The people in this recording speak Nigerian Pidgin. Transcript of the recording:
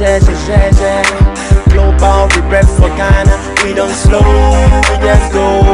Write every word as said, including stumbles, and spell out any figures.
share, share, share, share. Global, we rep for Ghana. We don't slow, we just go.